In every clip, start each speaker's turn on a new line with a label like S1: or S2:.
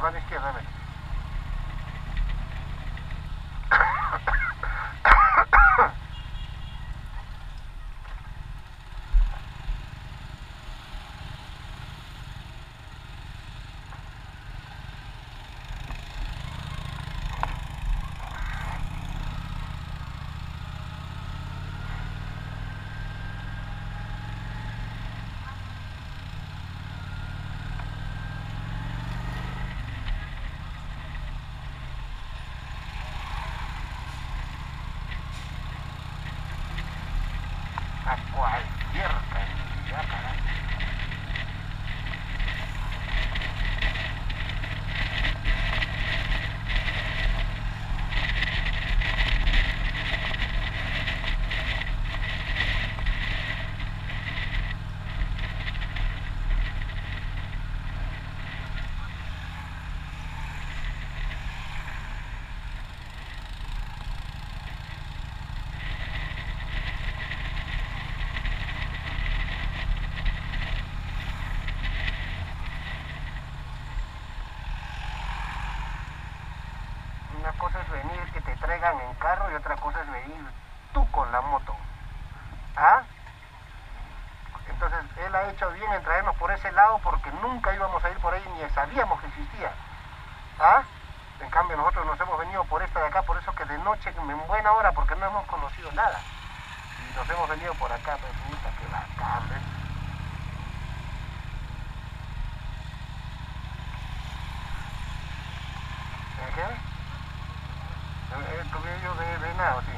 S1: mano izquierda, a ver. A cualquier cantidad, caray. Una cosa es venir que te traigan en carro y otra cosa es venir tú con la moto. ¿Ah? Entonces él ha hecho bien en traernos por ese lado porque nunca íbamos a ir por ahí ni sabíamos que existía. ¿Ah? En cambio nosotros nos hemos venido por esta de acá, por eso que de noche en buena hora porque no hemos conocido nada. Y nos hemos venido por acá, pero puta que bacán, ¿ves? ¿Qué? El tobillo de venado, sí.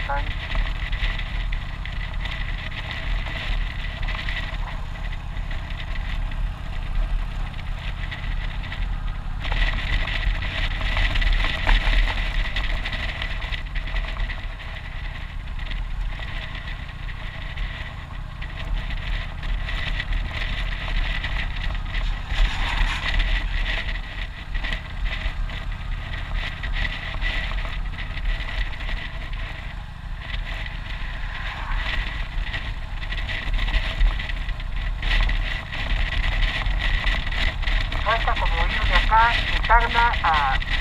S1: ahí. Cuesta como ir de acá, de Tacna a